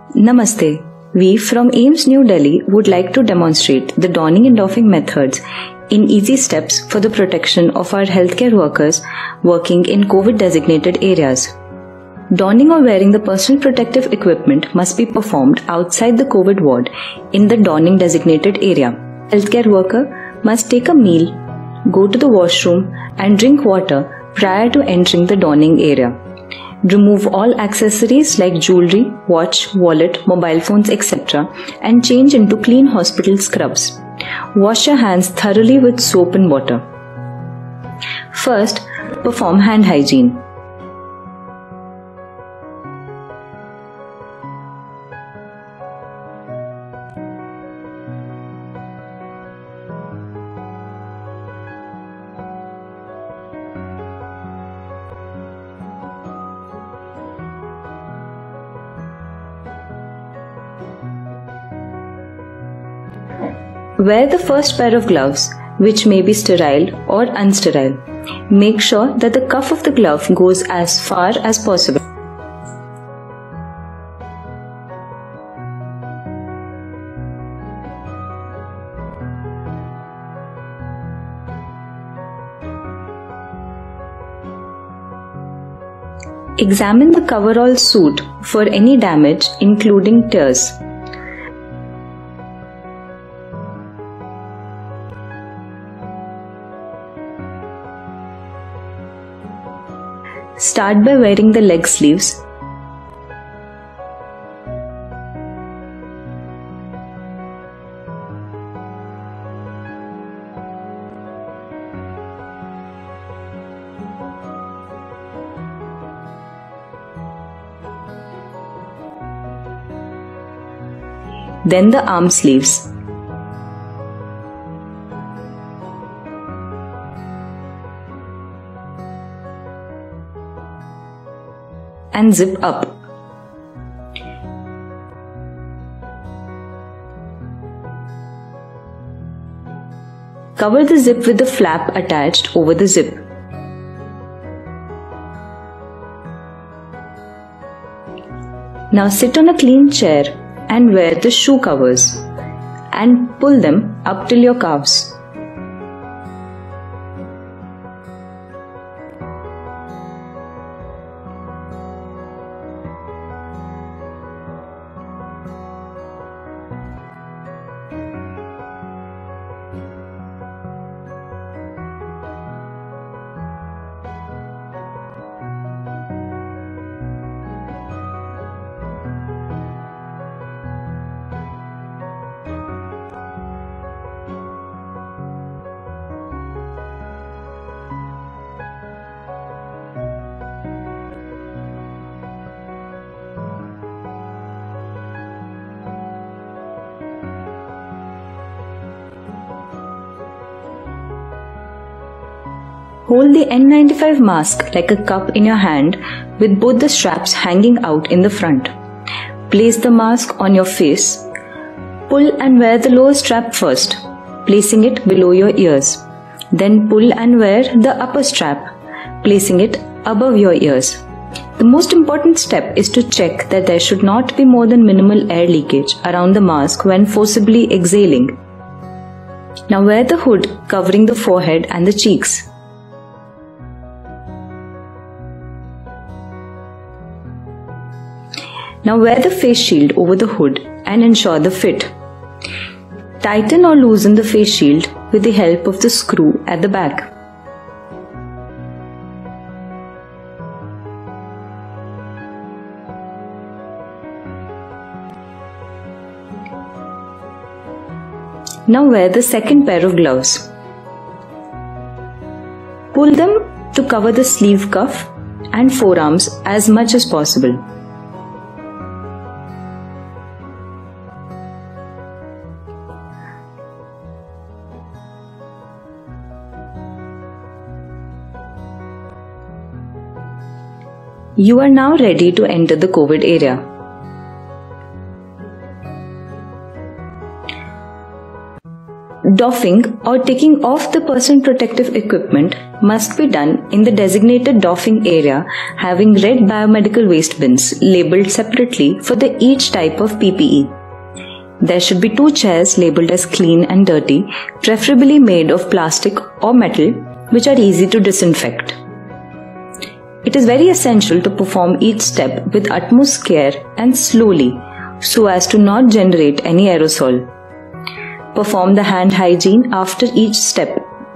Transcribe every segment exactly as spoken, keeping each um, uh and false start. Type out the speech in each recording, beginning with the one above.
Namaste. We from AIIMS New Delhi would like to demonstrate the donning and doffing methods in easy steps for the protection of our healthcare workers working in COVID designated areas. Donning or wearing the personal protective equipment must be performed outside the COVID ward in the donning designated area. Healthcare worker must take a meal, go to the washroom and drink water prior to entering the donning area. Remove all accessories like jewelry, watch, wallet, mobile phones, et cetera and change into clean hospital scrubs. Wash your hands thoroughly with soap and water. First, perform hand hygiene. Wear the first pair of gloves, which may be sterile or unsterile. Make sure that the cuff of the glove goes as far as possible. Examine the coverall suit for any damage, including tears. Start by wearing the leg sleeves. Then the arm sleeves. And zip up. Cover the zip with the flap attached over the zip. Now sit on a clean chair and wear the shoe covers and pull them up till your calves. Hold the N ninety-five mask like a cup in your hand with both the straps hanging out in the front. Place the mask on your face. Pull and wear the lower strap first, placing it below your ears. Then pull and wear the upper strap, placing it above your ears. The most important step is to check that there should not be more than minimal air leakage around the mask when forcibly exhaling. Now wear the hood covering the forehead and the cheeks. Now wear the face shield over the hood and ensure the fit. Tighten or loosen the face shield with the help of the screw at the back. Now wear the second pair of gloves. Pull them to cover the sleeve cuff and forearms as much as possible. You are now ready to enter the COVID area. Doffing or taking off the personal protective equipment must be done in the designated doffing area having red biomedical waste bins labeled separately for the each type of P P E. There should be two chairs labeled as clean and dirty, preferably made of plastic or metal, which are easy to disinfect. It is very essential to perform each step with utmost care and slowly so as to not generate any aerosol. Perform the hand hygiene after each step.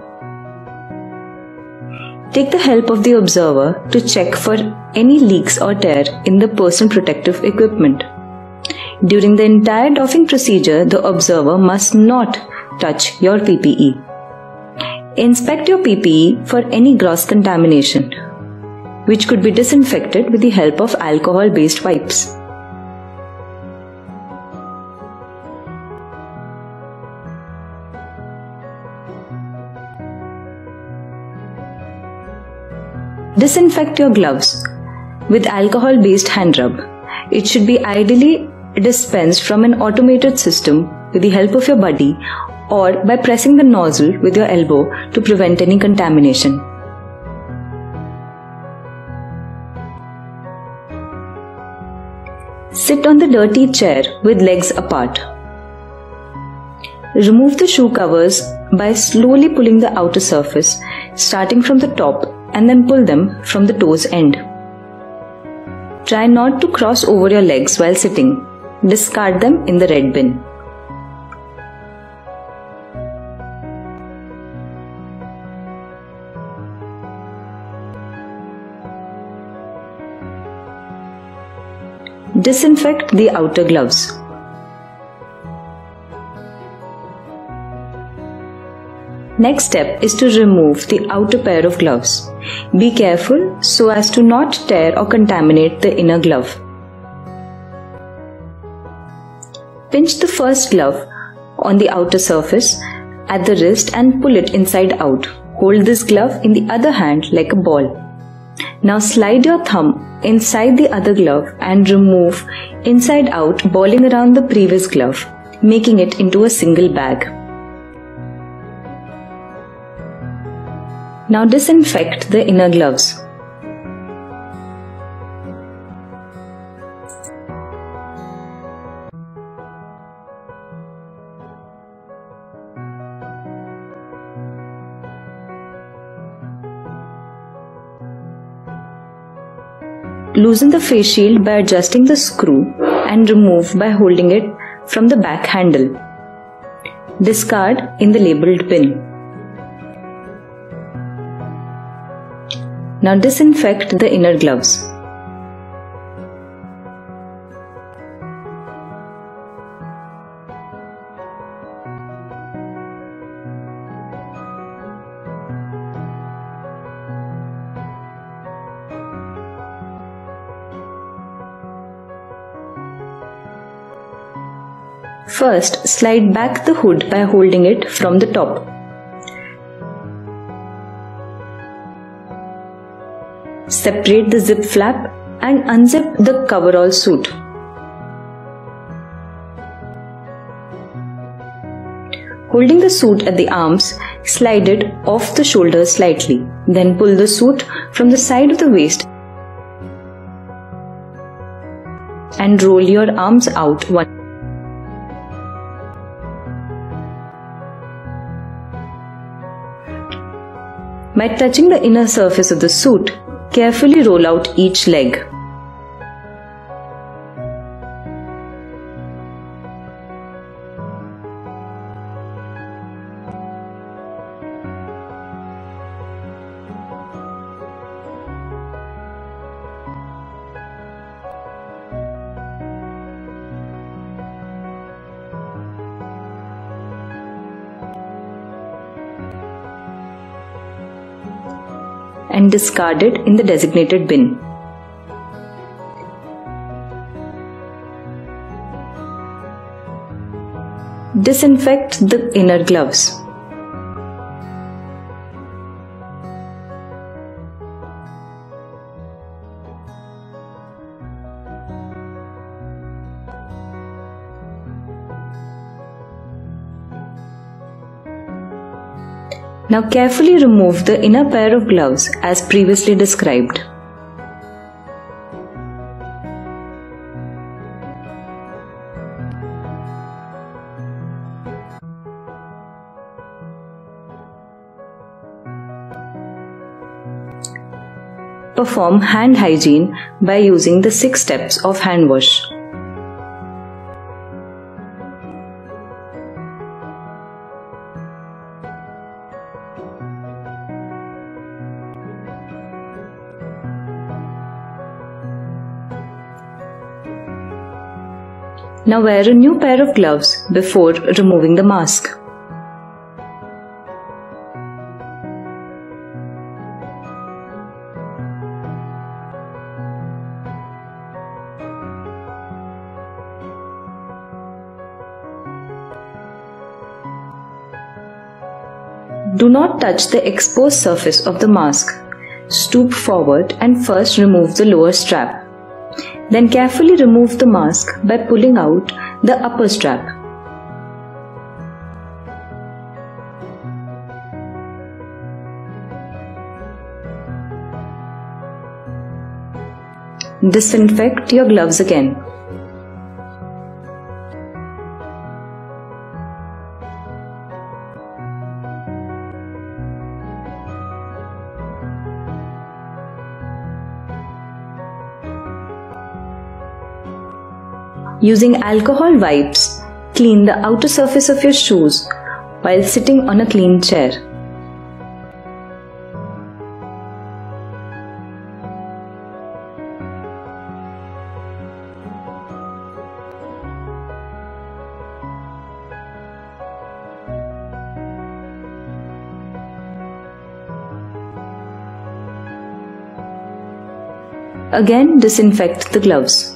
Take the help of the observer to check for any leaks or tear in the personal protective equipment. During the entire doffing procedure, the observer must not touch your P P E. Inspect your P P E for any gross contamination, which could be disinfected with the help of alcohol-based wipes. Disinfect your gloves with alcohol-based hand rub. It should be ideally dispensed from an automated system with the help of your buddy or by pressing the nozzle with your elbow to prevent any contamination. Sit on the dirty chair with legs apart. Remove the shoe covers by slowly pulling the outer surface, starting from the top, and then pull them from the toes end. Try not to cross over your legs while sitting. Discard them in the red bin. Disinfect the outer gloves. Next step is to remove the outer pair of gloves. Be careful so as to not tear or contaminate the inner glove. Pinch the first glove on the outer surface at the wrist and pull it inside out. Hold this glove in the other hand like a ball. Now slide your thumb inside the other glove and remove inside out, balling around the previous glove, making it into a single bag. Now disinfect the inner gloves. Loosen the face shield by adjusting the screw and remove by holding it from the back handle. Discard in the labeled bin. Now disinfect the inner gloves. First, slide back the hood by holding it from the top. Separate the zip flap and unzip the coverall suit. Holding the suit at the arms, slide it off the shoulders slightly. Then pull the suit from the side of the waist and roll your arms out one. By touching the inner surface of the suit, carefully roll out each leg. And discard it in the designated bin. Disinfect the inner gloves. Now carefully remove the inner pair of gloves as previously described. Perform hand hygiene by using the six steps of hand wash. Now wear a new pair of gloves before removing the mask. Do not touch the exposed surface of the mask. Stoop forward and first remove the lower strap. Then carefully remove the mask by pulling out the upper strap. Disinfect your gloves again. Using alcohol wipes, clean the outer surface of your shoes while sitting on a clean chair. Again, disinfect the gloves.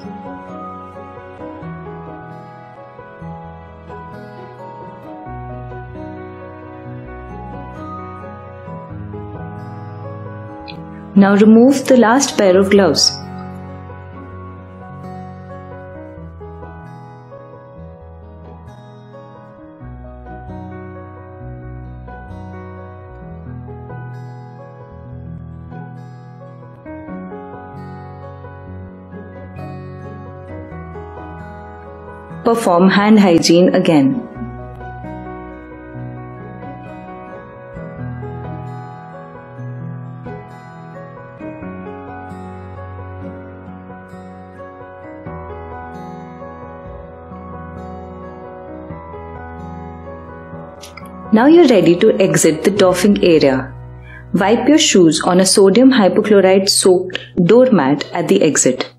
Now remove the last pair of gloves. Perform hand hygiene again. Now you're ready to exit the doffing area. Wipe your shoes on a sodium hypochlorite soaked doormat at the exit.